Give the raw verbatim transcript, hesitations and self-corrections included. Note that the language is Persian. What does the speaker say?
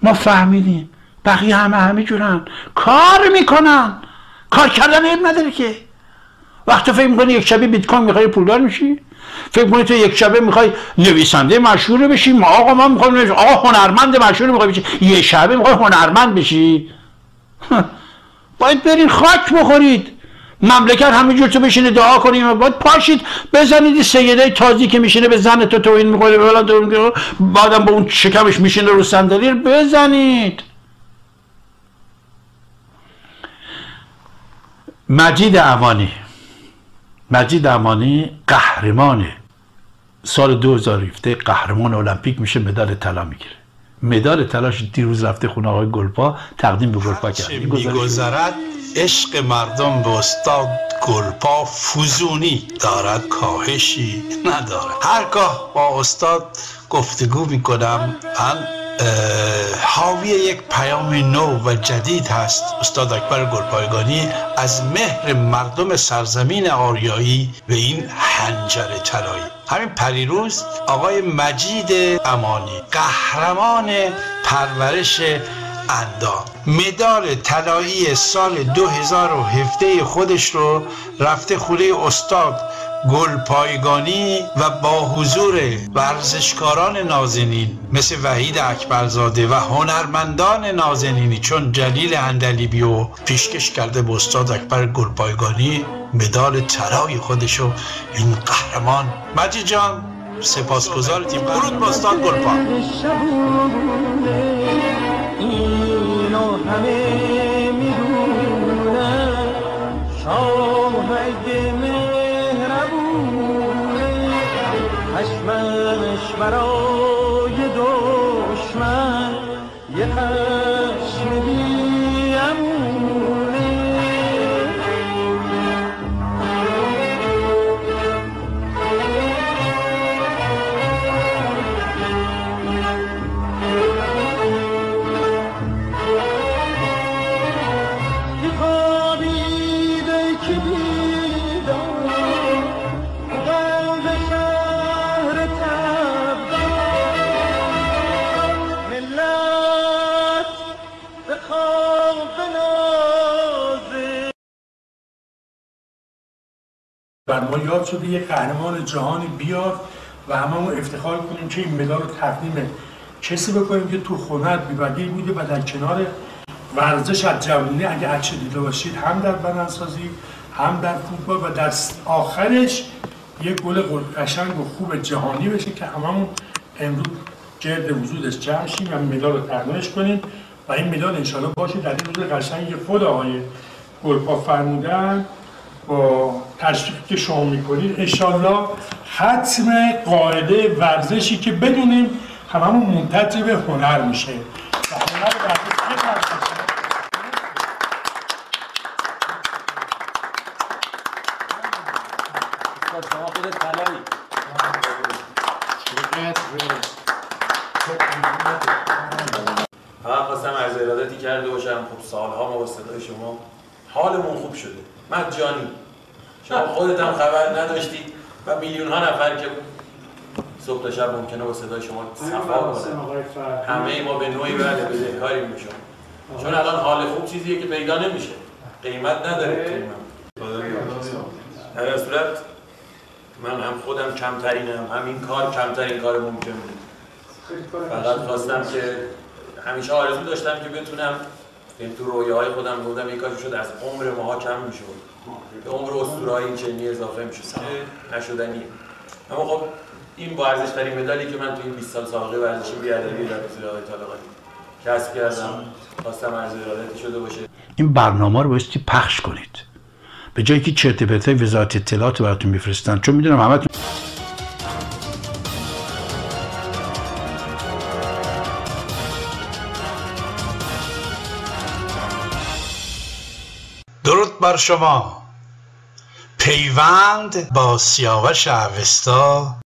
ما فهمیدیم بقیه همه همه جورن، کار میکنن. کار کردن عیب نداره که. وقتی فکر میکنی یک شبه بیت کوین میخوای پولدار میشی، فکر میکنی تو یک شبه میخوای نویسنده مشهور بشی، ما آقا ما میخوایم آقا هنرمند مشهور میخوای بشی، یه شبه میخوای هنرمند بشی. باید برین خاک بخورید. مملکت همینجور تو بشینه دعا کنیم، باید پاشید بزنید سیده تازی که میشینه به زن تو توهین میکنه، بعدم با اون شکمش میشینه رو صندلی بزنید. مجید امانی مجید امانی قهرمان سال دو هزار و هفده، قهرمان المپیک میشه، مدال طلا میگیره. مدال طلاش دیروز رفته خونه آقای گلپا تقدیم به گلپا کرد. میگذرد عشق مردم به استاد گلپا فزونی دارد، کاهشی ندارد. هرگاه با استاد گفتگو میکنم من حاوی یک پیام نو و جدید هست. استاد اکبر گلپایگانی از مهر مردم سرزمین آریایی به این حنجره طلایی. همین پریروز آقای مجید امانی قهرمان پرورش اندام مدال طلایی سال دو هزار و هفده خودش رو رفته خونه استاد گلپایگانی و با حضور ورزشکاران نازنین مثل وحید اکبرزاده و هنرمندان نازنینی چون جلیل اندلیبی و پیشکش کرده به استاد اکبر گلپایگانی مدال طلای خودشو. این قهرمان مجید جان سپاسگزارتیم. درود به استاد گلپا. اینو همه میدونن شاهد مهربونه، خشمش برای دشمن یه خشم بیامونه. بر ما یاد شده یک قهرمان جهانی بیاد و هممون افتخار کنیم که این مدال رو تقدیم کسی بکنیم که تو هنر بی‌بدیل بوده و در کنار ورزش از جوانی اگه هرچی دیده باشید هم در بدنسازی هم در فوتبال و در آخرش یک گل قشنگ و خوب جهانی بشه که هممون امروز گرد وجودش جمع شیم و مدال رو تقدیمش کنیم و این مدال انشالله باشه در این روز قشنگ خود آقای گلپا فرمودن با تشریفی که شما میکنید انشالله ختم قاعده ورزشی که بدونیم هممون منتج به هنر میشه و هنر ورزش شما خودت طلایی. فقط خواستم عرض ارادتی کرده باشم. خب سالها ما با صدای شما حالمون خوب شده. مجانی شما خودت هم خبر نداشتی و میلیون ها نفر که صبح تا شب ممکنه با صدای شما صفا کنن. همه ما به نوعی بله بدهکاریم به شما، چون الان حال خوب چیزیه که پیدا نمیشه، قیمت نداره. در هر صورت من هم خودم کمترینم، همین کار کمترین کار ممکن بود. فقط خواستم که همیشه آرزو داشتم که بتونم این تو رویاهای خودم بودم یک کاری شد از عمر ماها کم میشد به عمر اسطوره‌های این چنینی اضافه میشد که نشدنیه. اما خب این با ارزش‌ترین مدالی که من تو این بیست سال سابقه ورزشی بی‌ادبی در حضور آقای طالقانی کسب کردم خواستم عرض ارادتی شده باشه. این برنامه رو بایستی پخش کنید به جایی که چرت و پرتای وزارت اطلاعات براتون میفرستن، چون میدونم همتون درود بر شما. پیوند با سیاوش اوستا